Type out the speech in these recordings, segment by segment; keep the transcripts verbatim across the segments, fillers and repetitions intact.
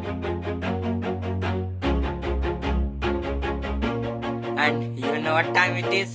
And you know what time it is?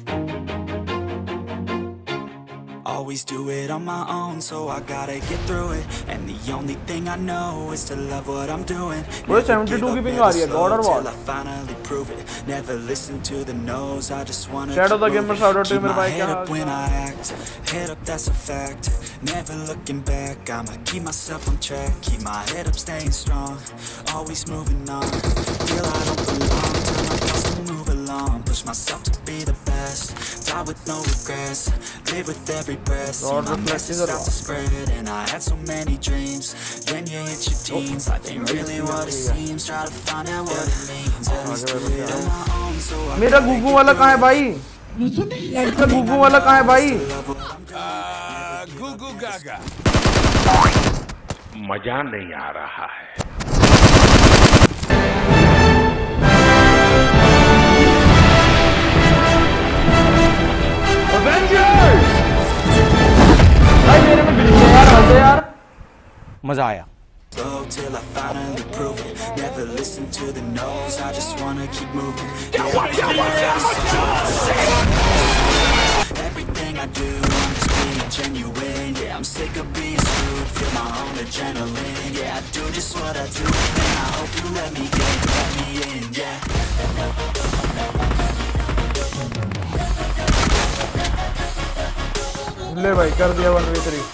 Always do it on my own, so I gotta get through it. And the only thing I know is to love what I'm doing. Never seventy-two give up, की ping never आ रही है, God or slow what? till I finally prove it. Never listen to the no's, I just wanna Shadow the keep gamer, moving. shout out to Keep मेरे my भाई head क्या up when I act. Head up, that's a fact. Never looking back, I'ma keep myself on track. Keep my head up, staying strong. Always moving on. Feel I don't belong, tell my thoughts to move along. Push myself to be the best. Die with no regrets. Live with every breath. See my message start to spread. And I had so many dreams. Then you hit your teens. Life ain't really what it seems. Try to find out what it means. At least do it on my own, so I मेरा गुगू वाला कहाँ है भाई? मेरा गुगू वाला कहाँ है भाई? गुगू गागा मजा नहीं आ रहा है। भाई मेरे में बिल्ली है यार, हंसो यार। मजा आया। till I finally prove it. Never listen to the no's, I just wanna keep moving. Everything I do, I'm just being genuine. Yeah, I'm sick of being screwed, feel my own adrenaline. Yeah, I do just what I do, and I hope you let me in, let me in, yeah. ले भाई कर दिया one we three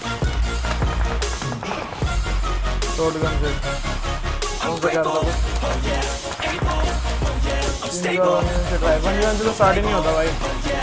shotgun से कौन सा कर रहा हूँ से ट्राई वन वी से तो स्टार्ट ही नहीं होता भाई।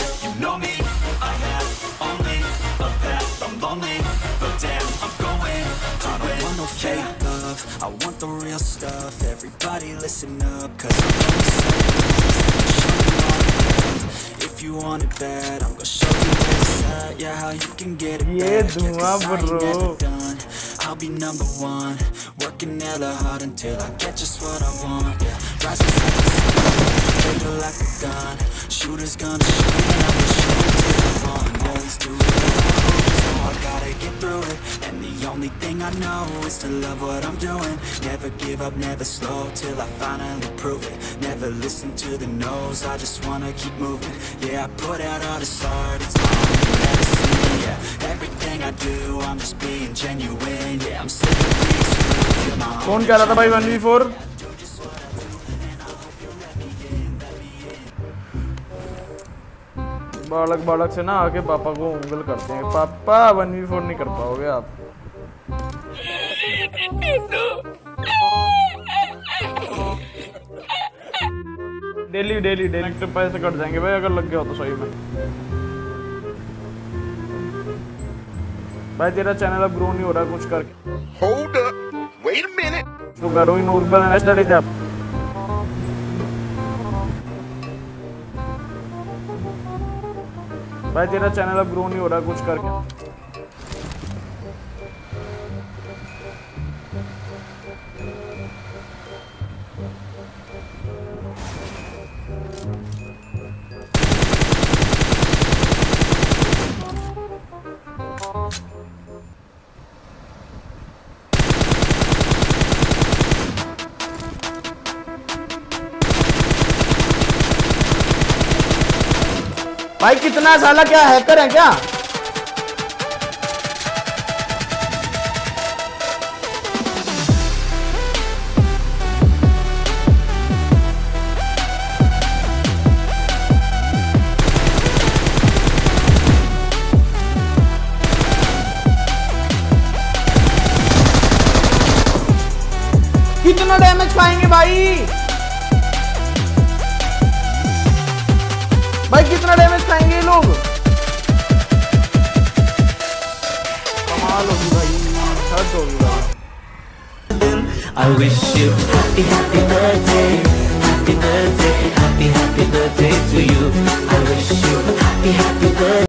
No fake love, I want the real stuff. Everybody listen up, cause I'm gonna say if you want it bad, I'm gonna show you where it's at. Yeah, how you can get it back. Yeah, cause I ain't never done. I'll be number one, working hella hard until I get just what I want. Yeah, rising like the sun, trigger like a gun. Shooters gonna shoot and I'm gonna shoot till I'm on. Always do it, so I gotta get through it. And the only thing I know is to love what I'm doing. Never give up, never slow till I finally prove it. Never listen to the no's, I just wanna keep moving. Yeah, I put out all this art, it's my only medicine. Yeah, everything I do, I'm just being genuine. Yeah, I'm sick of being screwed, feel my own. कौन कह रहा था भाई one we four? बालक बालक से ना आके पापा को उंगल करते हैं। पापा वन वी फोर नहीं कर पाओगे आप। डेली डेली डेली तो पैसे कट जाएंगे भाई अगर लग गया हो तो सही में। भाई तेरा चैनल अब ग्रो नहीं हो रहा कुछ करके। Hold up, wait a minute. तो करो ही नूर पर स्टडी थे आप। भाई तेरा चैनल अब ग्रो नहीं हो रहा कुछ करके। भाई कितना साला क्या हैकर है क्या? कितना डैमेज खाएंगे भाई? भाई कितना डैमेज खाएंगे ये लोग? कमाल होगी भाई, हद होगी भाई। I wish you happy happy birthday, happy birthday, happy happy birthday to you. I wish you happy happy birthday.